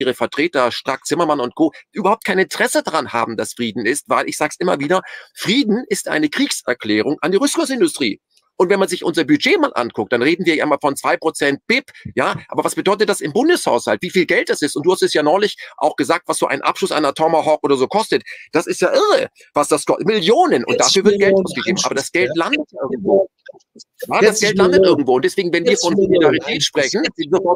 ihre Vertreter, Strack, Zimmermann und Co., überhaupt kein Interesse daran haben, dass Frieden ist, weil ich sage es immer wieder, Frieden ist eine Kriegserklärung an die Rüstungsindustrie. Und wenn man sich unser Budget mal anguckt, dann reden wir ja immer von 2% BIP, ja, aber was bedeutet das im Bundeshaushalt? Wie viel Geld das ist? Und du hast es ja neulich auch gesagt, was so ein Abschuss einer Tomahawk oder so kostet. Das ist ja irre, was das kostet. Millionen. Und dafür wird Geld ausgegeben. Aber das Geld landet irgendwo. Ja, das Geld landet irgendwo. Und deswegen, wenn wir von Solidarität sprechen,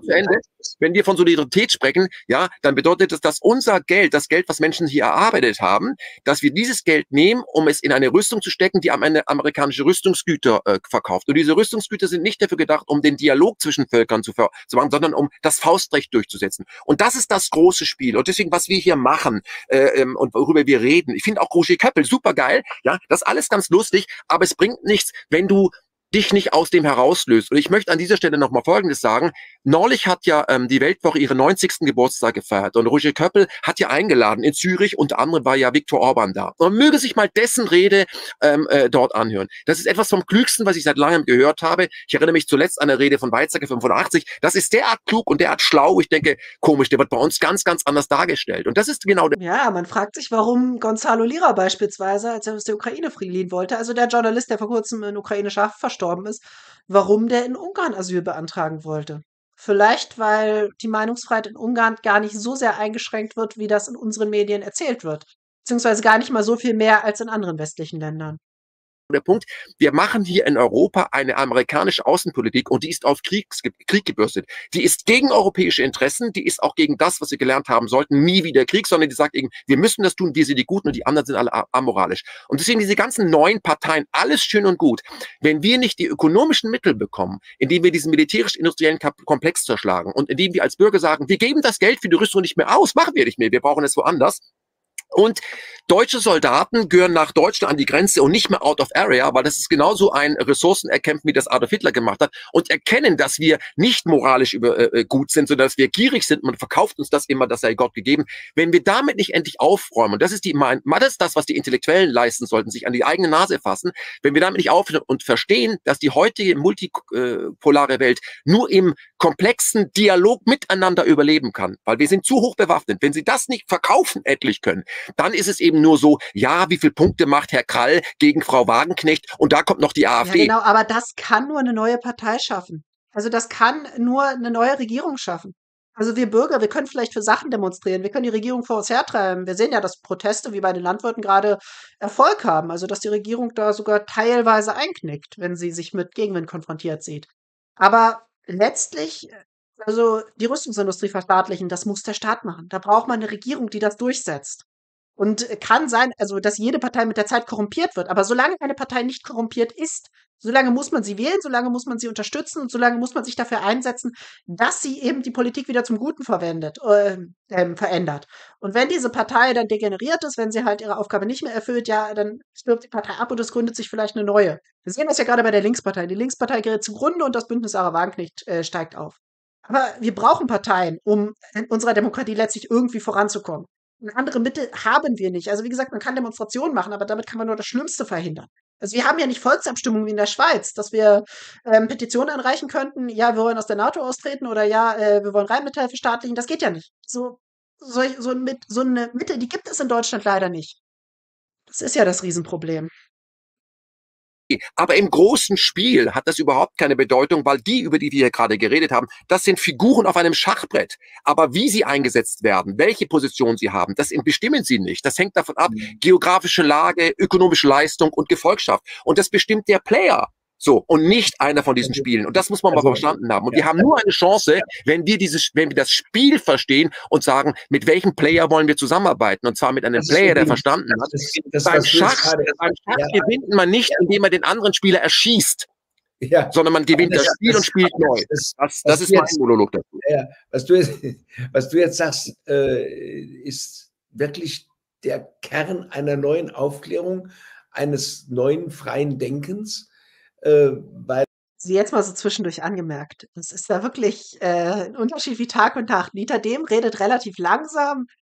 wenn wir von Solidarität sprechen, ja, dann bedeutet das, dass unser Geld, das Geld, was Menschen hier erarbeitet haben, dass wir dieses Geld nehmen, um es in eine Rüstung zu stecken, die am Ende amerikanische Rüstungsgüter verkauft. Und diese Rüstungsgüter sind nicht dafür gedacht, um den Dialog zwischen Völkern zu machen, sondern um das Faustrecht durchzusetzen. Und das ist das große Spiel. Und deswegen, was wir hier machen und worüber wir reden, ich finde auch Roger Köppel super geil, ja, das ist alles ganz lustig, aber es bringt nichts, wenn du dich nicht aus dem herauslöst. Und ich möchte an dieser Stelle nochmal Folgendes sagen. Neulich hat ja die Weltwoche ihren 90. Geburtstag gefeiert und Roger Köppel hat ja eingeladen in Zürich, unter anderem war ja Viktor Orban da. Und man möge sich mal dessen Rede dort anhören. Das ist etwas vom Klügsten, was ich seit langem gehört habe. Ich erinnere mich zuletzt an eine Rede von Weizsäcker 85. Das ist derart klug und derart schlau. Ich denke, komisch, der wird bei uns ganz, ganz anders dargestellt. Und das ist genau der... Ja, man fragt sich, warum Gonzalo Lira beispielsweise, als er aus der Ukraine fliehen wollte, also der Journalist, der vor kurzem in ukrainischer Haft verstorben ist, warum der in Ungarn Asyl beantragen wollte. Vielleicht, weil die Meinungsfreiheit in Ungarn gar nicht so sehr eingeschränkt wird, wie das in unseren Medien erzählt wird. Beziehungsweise gar nicht mal so viel mehr als in anderen westlichen Ländern. Der Punkt, wir machen hier in Europa eine amerikanische Außenpolitik und die ist auf Krieg gebürstet. Die ist gegen europäische Interessen, die ist auch gegen das, was wir gelernt haben sollten, nie wieder Krieg, sondern die sagt eben, wir müssen das tun, wir sind die Guten und die anderen sind alle amoralisch. Und deswegen diese ganzen neuen Parteien, alles schön und gut. Wenn wir nicht die ökonomischen Mittel bekommen, indem wir diesen militärisch-industriellen Komplex zerschlagen und indem wir als Bürger sagen, wir geben das Geld für die Rüstung nicht mehr aus, machen wir nicht mehr, wir brauchen es woanders. Und deutsche Soldaten gehören nach Deutschland an die Grenze und nicht mehr out of area, weil das ist genauso ein Ressourcenerkämpfen, wie das Adolf Hitler gemacht hat, und erkennen, dass wir nicht moralisch gut sind, sondern dass wir gierig sind. Man verkauft uns das immer, das sei Gott gegeben. Wenn wir damit nicht endlich aufräumen, und das ist das, was die Intellektuellen leisten sollten, sich an die eigene Nase fassen, wenn wir damit nicht aufhören und verstehen, dass die heutige multipolare Welt nur im komplexen Dialog miteinander überleben kann, weil wir sind zu hoch bewaffnet. Wenn sie das nicht verkaufen endlich können, dann ist es eben nur so, ja, wie viele Punkte macht Herr Krall gegen Frau Wagenknecht und da kommt noch die AfD. Ja, genau, aber das kann nur eine neue Partei schaffen. Also das kann nur eine neue Regierung schaffen. Also wir Bürger, wir können vielleicht für Sachen demonstrieren, wir können die Regierung vor uns hertreiben. Wir sehen ja, dass Proteste wie bei den Landwirten gerade Erfolg haben, also dass die Regierung da sogar teilweise einknickt, wenn sie sich mit Gegenwind konfrontiert sieht. Aber letztlich, also die Rüstungsindustrie verstaatlichen, das muss der Staat machen. Da braucht man eine Regierung, die das durchsetzt. Und kann sein, also dass jede Partei mit der Zeit korrumpiert wird. Aber solange eine Partei nicht korrumpiert ist, solange muss man sie wählen, solange muss man sie unterstützen und solange muss man sich dafür einsetzen, dass sie eben die Politik wieder zum Guten verändert. Und wenn diese Partei dann degeneriert ist, wenn sie halt ihre Aufgabe nicht mehr erfüllt, ja, dann stirbt die Partei ab und es gründet sich vielleicht eine neue. Wir sehen das ja gerade bei der Linkspartei. Die Linkspartei gerät zugrunde und das Bündnis Sarah Wagenknecht steigt auf. Aber wir brauchen Parteien, um in unserer Demokratie letztlich irgendwie voranzukommen. Und andere Mittel haben wir nicht. Also wie gesagt, man kann Demonstrationen machen, aber damit kann man nur das Schlimmste verhindern. Also wir haben ja nicht Volksabstimmungen wie in der Schweiz, dass wir Petitionen einreichen könnten, ja, wir wollen aus der NATO austreten oder ja, wir wollen Rheinmetall verstaatlichen. Das geht ja nicht. So eine Mitte, die gibt es in Deutschland leider nicht. Das ist ja das Riesenproblem. Aber im großen Spiel hat das überhaupt keine Bedeutung, weil die, über die wir hier gerade geredet haben, das sind Figuren auf einem Schachbrett. Aber wie sie eingesetzt werden, welche Position sie haben, das bestimmen sie nicht. Das hängt davon ab, geografische Lage, ökonomische Leistung und Gefolgschaft. Und das bestimmt der Player. So, und nicht einer von diesen Spielen. Und das muss man mal verstanden haben. Und wir haben nur eine Chance, wenn wir das Spiel verstehen und sagen, mit welchem Player wollen wir zusammenarbeiten. Und zwar mit einem Player, der verstanden hat. Beim Schach gewinnt man nicht, indem man den anderen Spieler erschießt. Ja, sondern man gewinnt das Spiel und spielt neu. Das ist mein Monolog dazu. Ja, was du jetzt sagst, ist wirklich der Kern einer neuen Aufklärung, eines neuen freien Denkens. Weil Sie jetzt mal so zwischendurch angemerkt. Das ist ja wirklich ein Unterschied wie Tag und Nacht. Dieter Dehm redet relativ langsam,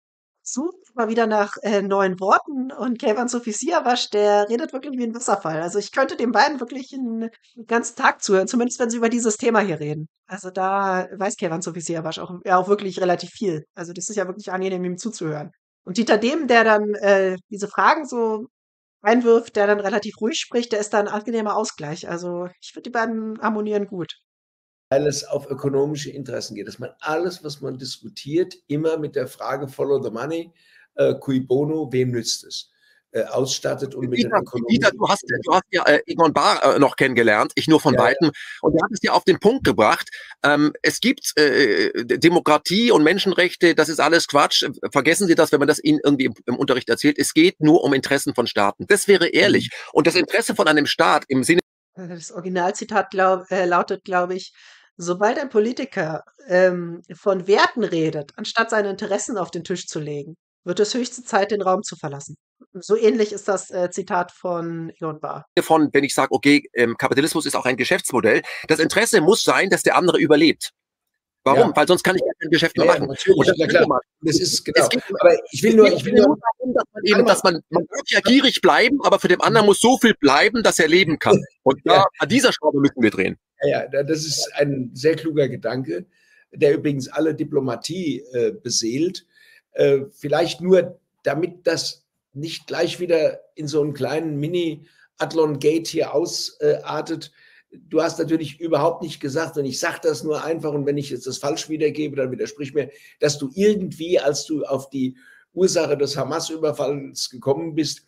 sucht mal wieder nach neuen Worten und Keyvan Sofisiavasch, der redet wirklich wie ein Wasserfall. Also ich könnte den beiden wirklich einen ganzen Tag zuhören, zumindest wenn sie über dieses Thema hier reden. Also da weiß Keyvan Sofisiavasch auch, ja, auch wirklich relativ viel. Also das ist ja wirklich angenehm, ihm zuzuhören. Und Dieter Dehm, der dann diese Fragen so einwirft, der dann relativ ruhig spricht, der ist da ein angenehmer Ausgleich. Also ich finde, die beiden harmonieren gut. Weil es auf ökonomische Interessen geht, dass man alles, was man diskutiert, immer mit der Frage Follow the money, cui bono, wem nützt es, ausstattet und mit den Dieter, ökonomischen. du hast ja Egon Bahr noch kennengelernt, ich nur von Ja, Weitem. Und er hat es ja auf den Punkt gebracht. Es gibt Demokratie und Menschenrechte, das ist alles Quatsch. Vergessen Sie das, wenn man das Ihnen irgendwie im Unterricht erzählt. Es geht nur um Interessen von Staaten. Das wäre ehrlich. Und das Interesse von einem Staat im Sinne Das Originalzitat lautet, glaube ich, sobald ein Politiker von Werten redet, anstatt seine Interessen auf den Tisch zu legen, wird es höchste Zeit, den Raum zu verlassen. So ähnlich ist das Zitat von Egon Bahr. von, wenn ich sage, okay, Kapitalismus ist auch ein Geschäftsmodell, das Interesse muss sein, dass der andere überlebt. Warum? ja, Weil sonst kann ich kein Geschäft mehr ja, machen. Und natürlich, das na ist klar. immer- Das ist es genau. geht, Aber ich will nur, darum, dass man darf ja gierig bleiben, aber für den anderen muss so viel bleiben, dass er leben kann. Und da, Ja. an dieser Schraube müssen wir drehen. Ja, das ist ein sehr kluger Gedanke, der übrigens alle Diplomatie beseelt. Vielleicht nur, damit das nicht gleich wieder in so einen kleinen Mini-Adlon-Gate hier ausartet. Du hast natürlich überhaupt nicht gesagt, und ich sage das nur einfach, und wenn ich jetzt das falsch wiedergebe, dann widersprich mir, dass du irgendwie, als du auf die Ursache des Hamas-Überfalls gekommen bist,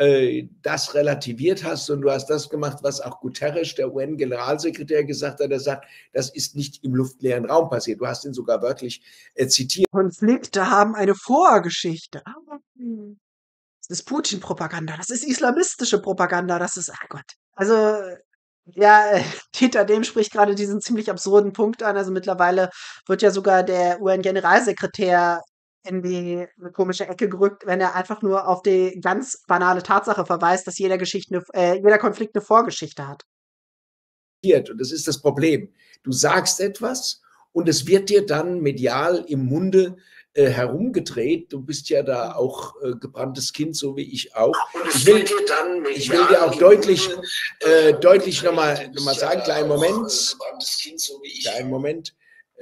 das relativiert hast, und du hast das gemacht, was auch Guterres, der UN-Generalsekretär, gesagt hat. Er sagt, das ist nicht im luftleeren Raum passiert. Du hast ihn sogar wörtlich zitiert. Konflikte haben eine Vorgeschichte. Das ist Putin-Propaganda, das ist islamistische Propaganda, das ist, ach Gott. Also, ja, Dieter Dehm spricht gerade diesen ziemlich absurden Punkt an. Also mittlerweile wird ja sogar der UN-Generalsekretär in die komische Ecke gerückt, wenn er einfach nur auf die ganz banale Tatsache verweist, dass jeder Konflikt eine Vorgeschichte hat. Und das ist das Problem. Du sagst etwas und es wird dir dann medial im Munde herumgedreht. Du bist ja da auch gebranntes Kind, so wie ich auch. Ich will dir auch deutlich nochmal sagen, kleinen Moment.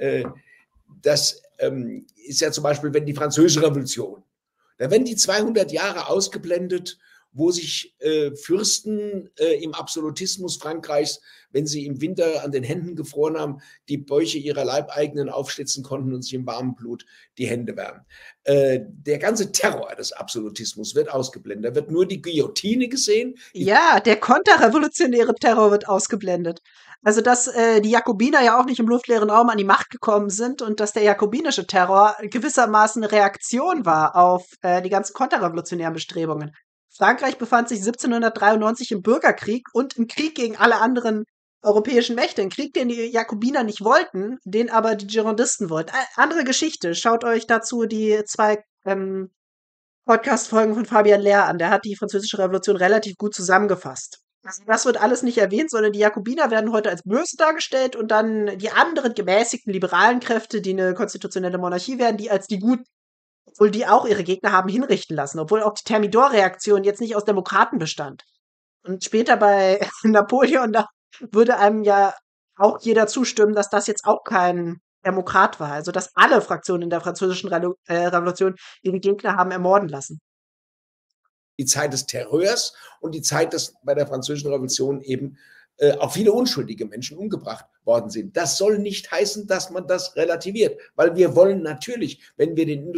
Das ist ja zum Beispiel, wenn die Französische Revolution, da werden die 200 Jahre ausgeblendet, wo sich Fürsten im Absolutismus Frankreichs, wenn sie im Winter an den Händen gefroren haben, die Bäuche ihrer Leibeigenen aufschlitzen konnten und sich im warmen Blut die Hände wärmen. Der ganze Terror des Absolutismus wird ausgeblendet. Da wird nur die Guillotine gesehen. Ja, der konterrevolutionäre Terror wird ausgeblendet. Also, dass die Jakobiner ja auch nicht im luftleeren Raum an die Macht gekommen sind und dass der jakobinische Terror gewissermaßen eine Reaktion war auf die ganzen konterrevolutionären Bestrebungen. Frankreich befand sich 1793 im Bürgerkrieg und im Krieg gegen alle anderen europäischen Mächte. Ein Krieg, den die Jakobiner nicht wollten, den aber die Girondisten wollten. Andere Geschichte. Schaut euch dazu die 2 Podcast-Folgen von Fabian Lehr an. Der hat die Französische Revolution relativ gut zusammengefasst. Also das wird alles nicht erwähnt, sondern die Jakobiner werden heute als böse dargestellt und dann die anderen gemäßigten liberalen Kräfte, die eine konstitutionelle Monarchie werden, die als die guten, obwohl die auch ihre Gegner haben hinrichten lassen, obwohl auch die Thermidor-Reaktion jetzt nicht aus Demokraten bestand. Und später bei Napoleon, da würde einem ja auch jeder zustimmen, dass das jetzt auch kein Demokrat war. Also dass alle Fraktionen in der französischen Revolution ihre Gegner haben ermorden lassen. Die Zeit des Terrors und die Zeit, dass bei der Französischen Revolution eben auch viele unschuldige Menschen umgebracht worden sind. Das soll nicht heißen, dass man das relativiert, weil wir wollen natürlich, wenn wir den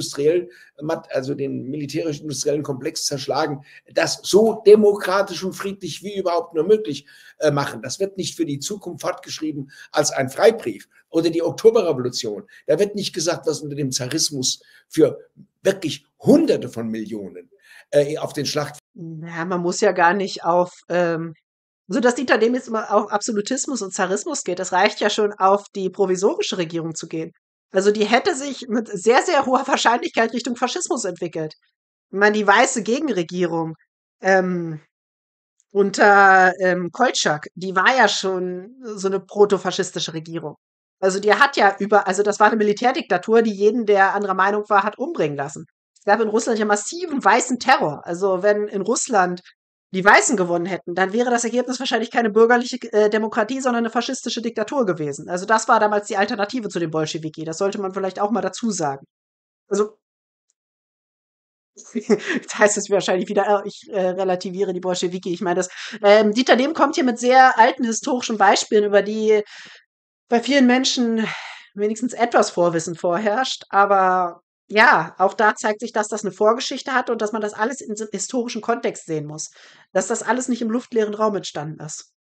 den militärisch-industriellen Komplex zerschlagen, das so demokratisch und friedlich wie überhaupt nur möglich machen. Das wird nicht für die Zukunft fortgeschrieben als ein Freibrief. Oder die Oktoberrevolution. Da wird nicht gesagt, was unter dem Zarismus für wirklich Hunderte von Millionen auf den Schlachtfeldern. Ja, man muss ja gar nicht auf so dass Dieter Dehm jetzt immer auf Absolutismus und Zarismus geht, das reicht ja schon, auf die provisorische Regierung zu gehen. Also die hätte sich mit sehr, sehr hoher Wahrscheinlichkeit Richtung Faschismus entwickelt. Ich meine, die weiße Gegenregierung unter Koltschak, die war ja schon so eine protofaschistische Regierung. Also die hat ja also das war eine Militärdiktatur, die jeden, der anderer Meinung war, hat umbringen lassen. Es gab in Russland ja massiven weißen Terror. Also wenn in Russland die Weißen gewonnen hätten, dann wäre das Ergebnis wahrscheinlich keine bürgerliche Demokratie, sondern eine faschistische Diktatur gewesen. Also das war damals die Alternative zu den Bolschewiki. Das sollte man vielleicht auch mal dazu sagen. Also jetzt heißt es wahrscheinlich wieder, ich relativiere die Bolschewiki. Ich meine, Dieter Dehm kommt hier mit sehr alten historischen Beispielen, über die bei vielen Menschen wenigstens etwas Vorwissen vorherrscht. Aber ja, auch da zeigt sich, dass das eine Vorgeschichte hat und dass man das alles in historischen Kontext sehen muss. Dass das alles nicht im luftleeren Raum entstanden ist.